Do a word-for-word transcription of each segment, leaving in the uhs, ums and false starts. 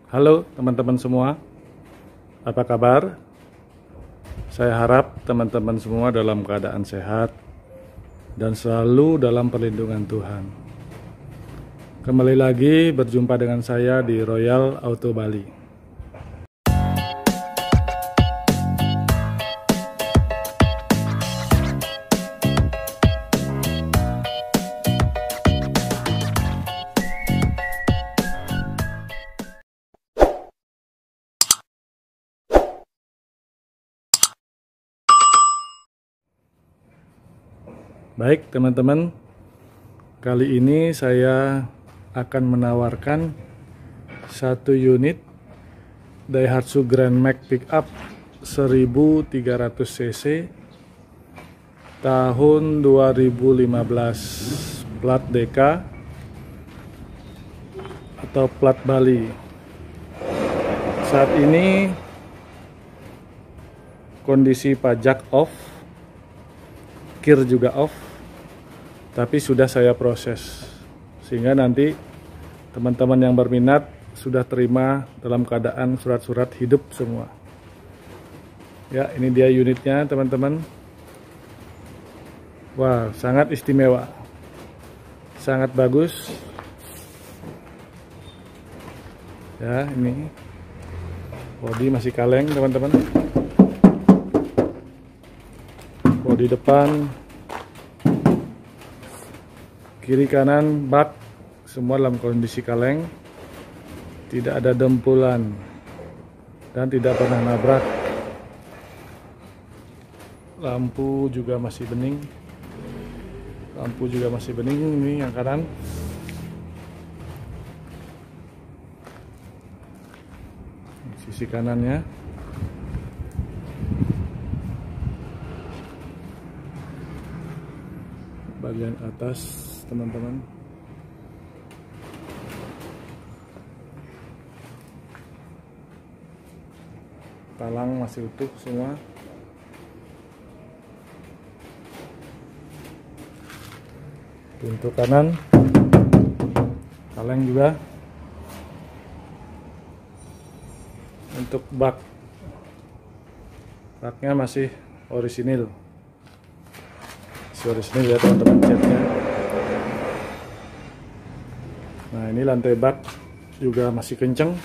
Halo teman-teman semua, apa kabar? Saya harap teman-teman semua dalam keadaan sehat dan selalu dalam perlindungan Tuhan. Kembali lagi berjumpa dengan saya di Royal Auto Bali. Baik teman-teman, kali ini saya akan menawarkan satu unit Daihatsu Grand Max Pickup seribu tiga ratus cc tahun dua ribu lima belas, plat D K atau plat Bali. Saat ini kondisi pajak off, kir juga off, tapi sudah saya proses sehingga nanti teman-teman yang berminat sudah terima dalam keadaan surat-surat hidup semua. Ya, ini dia unitnya teman-teman. Wah, sangat istimewa, sangat bagus. Ya, ini bodi masih kaleng teman-teman. Bodi depan, kiri kanan bak semua dalam kondisi kaleng, tidak ada dempulan dan tidak pernah nabrak. Lampu juga masih bening, lampu juga masih bening. Ini yang kanan. Sisi kanannya. Bagian atas teman-teman, talang masih utuh semua. Pintu kanan kaleng juga. Untuk bak, baknya masih orisinil, masih orisinil ya teman-teman catnya. Nah, ini lantai bak juga masih kenceng,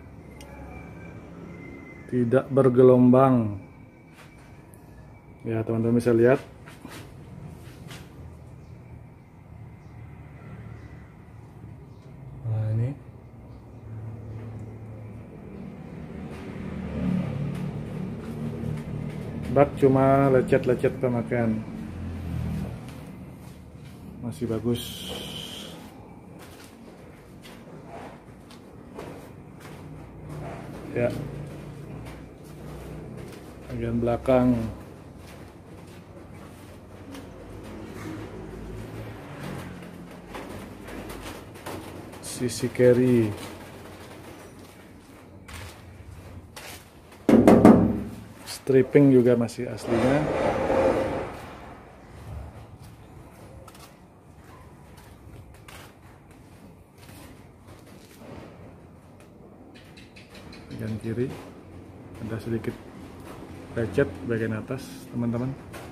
tidak bergelombang ya teman-teman, bisa lihat. Nah, ini bak cuma lecet-lecet pemakaian, masih bagus. Ya, bagian belakang sisi kiri stripping juga masih aslinya. Bagian kiri ada sedikit lecet bagian atas teman-teman.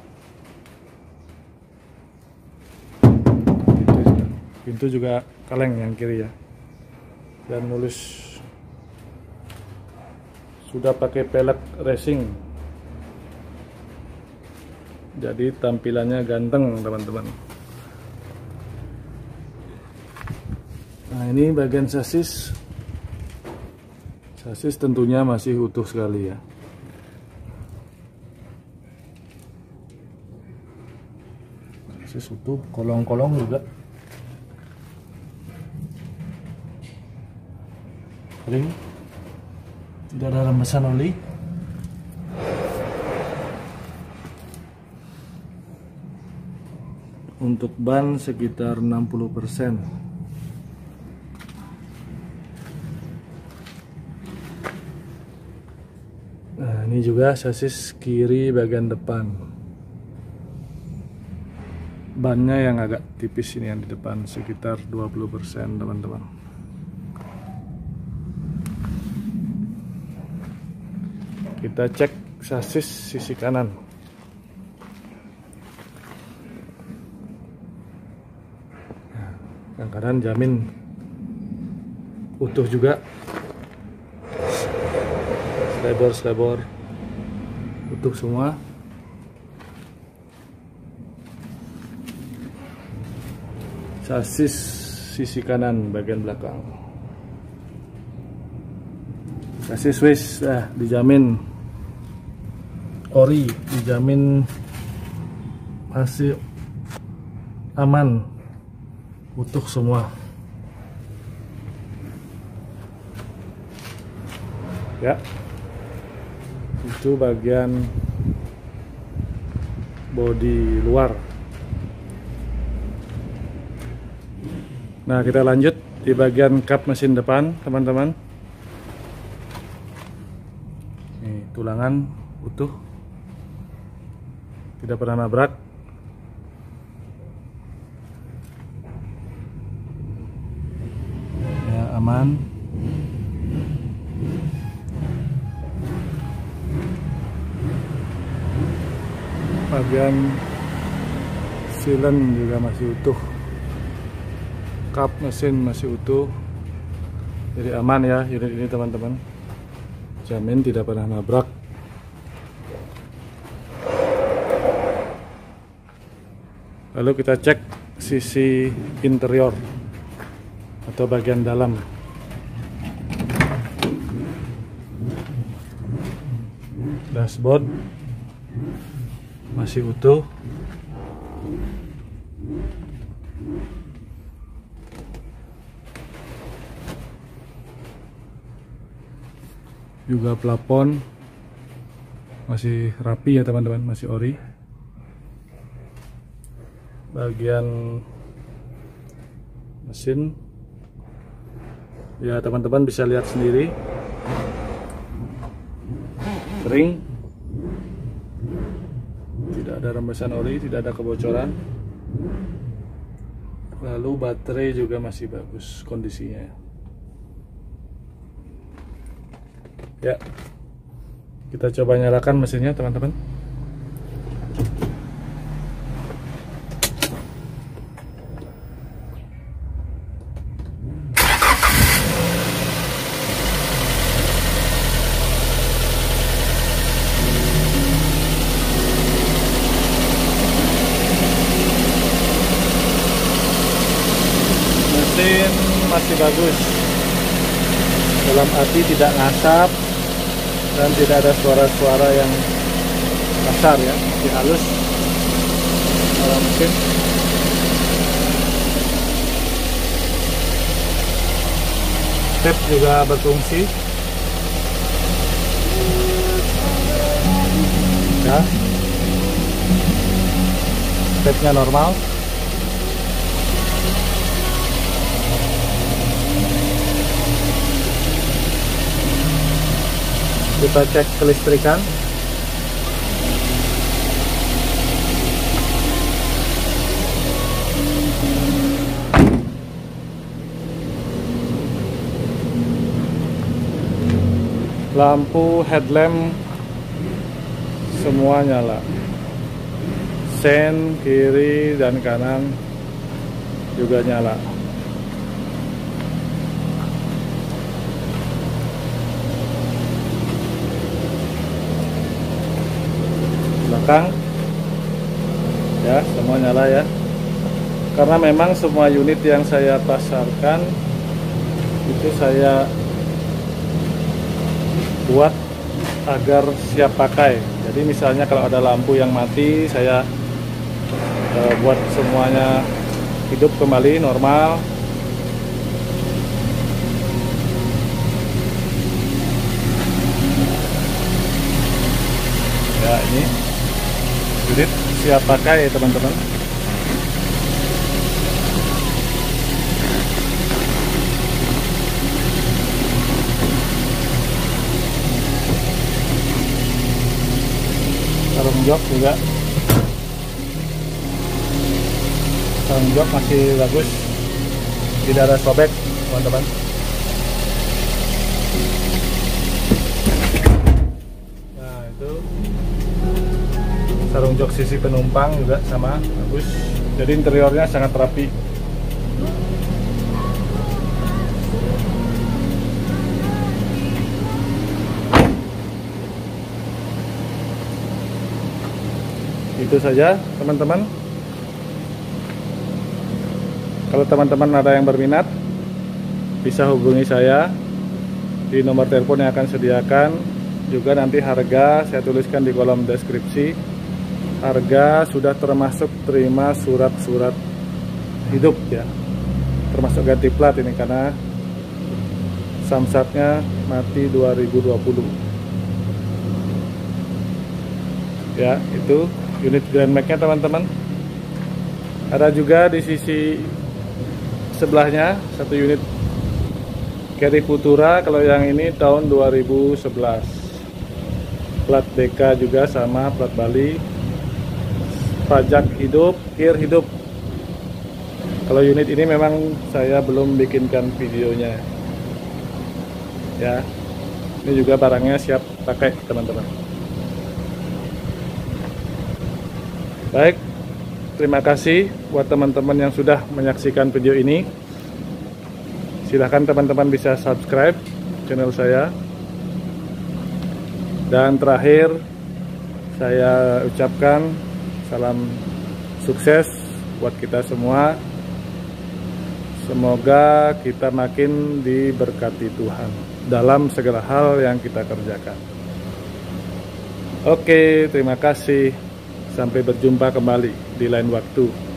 Pintu juga kaleng yang kiri ya, dan mulus. Sudah pakai pelek racing, jadi tampilannya ganteng teman-teman. Nah, ini bagian sasis. Sasis tentunya masih utuh sekali ya. Sasis utuh, kolong-kolong juga kering, tidak ada rembesan oli. Untuk ban sekitar enam puluh persen. Nah, ini juga sasis kiri bagian depan. Bannya yang agak tipis ini yang di depan, sekitar dua puluh persen teman-teman. kita cek sasis sisi kanan. Yang kanan jamin utuh juga, slebor-slebor utuh semua. Sasis sisi kanan bagian belakang, sasis Swiss, ah, dijamin ori, dijamin masih aman, utuh semua. Ya, itu bagian bodi luar. Nah, kita lanjut di bagian kap mesin depan, teman-teman. Nih, tulangan utuh, tidak pernah nabrak. Ya, aman. Bagian silen juga masih utuh, kap mesin masih utuh, jadi aman ya unit ini, teman-teman. Jamin tidak pernah nabrak. Lalu kita cek sisi interior atau bagian dalam. Dashboard masih utuh. Juga plafon masih rapi ya, teman-teman, masih ori. Bagian mesin ya, teman-teman bisa lihat sendiri, kering, tidak ada rembesan ori, tidak ada kebocoran. Lalu baterai juga masih bagus kondisinya. Ya, kita coba nyalakan mesinnya, teman-teman. Mesin masih bagus, dalam arti tidak ngasap dan tidak ada suara-suara yang kasar ya, masih halus dalam mesin. Tap juga berfungsi ya, tapnya normal. Kita cek kelistrikan. Lampu headlamp semua nyala. Sen kiri dan kanan juga nyala. Belakang ya, semua nyala ya, karena memang semua unit yang saya pasarkan itu saya buat agar siap pakai. Jadi misalnya kalau ada lampu yang mati, saya uh, buat semuanya hidup kembali normal. Ya, ini unit siap pakai, teman-teman. Sarung jok juga, sarung jok masih bagus, tidak ada sobek, teman-teman. sarung jok sisi penumpang juga sama bagus. Jadi interiornya sangat rapi. Itu saja teman-teman. Kalau teman-teman ada yang berminat, bisa hubungi saya di nomor telepon yang akan sediakan. Juga nanti harga saya tuliskan di kolom deskripsi. Harga sudah termasuk terima surat-surat hidup ya, termasuk ganti plat ini karena samsatnya mati dua ribu dua puluh ya. Itu unit Grand Max-nya teman-teman. Ada juga di sisi sebelahnya satu unit Carry Futura. Kalau yang ini tahun dua ribu sebelas, plat B K juga sama, plat Bali, pajak hidup, kir hidup. Kalau unit ini memang saya belum bikinkan videonya ya. Ini juga barangnya siap pakai teman-teman. Baik, terima kasih buat teman-teman yang sudah menyaksikan video ini. Silahkan teman-teman bisa subscribe channel saya. Dan terakhir saya ucapkan salam sukses buat kita semua. Semoga kita makin diberkati Tuhan dalam segala hal yang kita kerjakan. Oke, terima kasih. Sampai berjumpa kembali di lain waktu.